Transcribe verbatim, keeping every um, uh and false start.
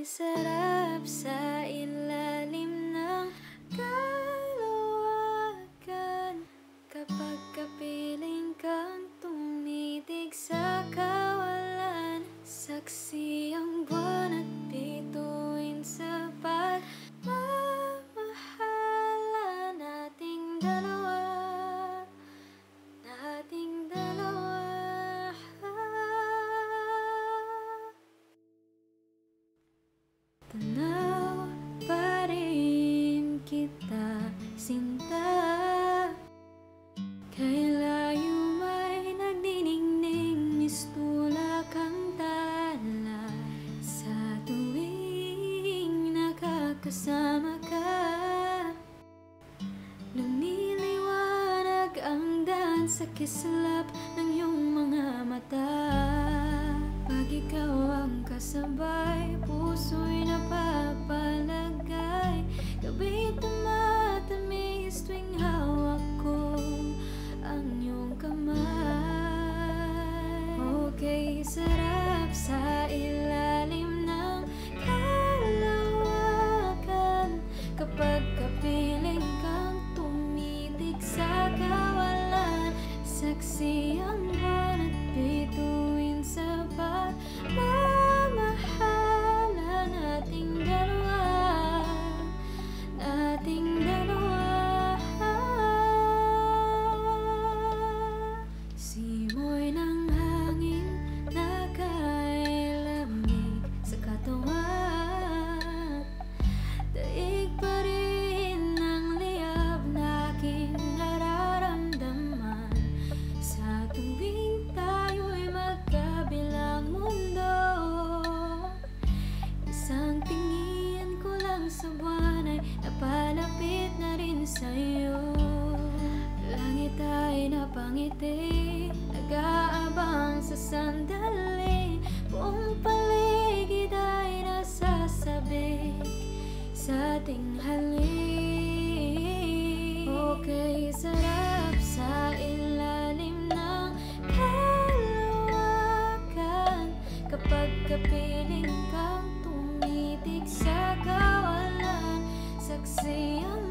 sarap sa ilalim ng kalwakan kapag kapiling kang tumitig sa kawalan. Saksi ang buwan at bituin sa pagmamahala nating dalawa, nating dalawa. Tanaw pa rin kita, sinta, kay layo may nagdiningning, mistulak ang tala sa tuwing nakakasama ka. Lumiliwanag ang daan sa kislap ng iyong mga mata. Pag ikaw ang kasabay, puso'y napapalagay. Gabi tumatamis tuwing hawak ko ang iyong kamay. Okay, sarap sa ilalim ng kalawakan kapag kapiling kang tumitig sa kawalan. Saksi ang buwan at bituin sa pagmamahala nating dalawa, nating dalawa. Simoy ng hangin nakailamig sa katawan, daig pa rin ang liyab na aking nararamdaman sa tuwing tayo'y magkabilang mundo. Isang tingin ko lang sa buwan ay napalapit na rin sa'yo. Langit ay napangiti, nag-aabang sa sandali. Buong paligid ay nasasabik sa ating halik. Okay, sarap sa ilalim ng kalawakan kapag kapiling kang tumitig sa kawalan. Saksi ang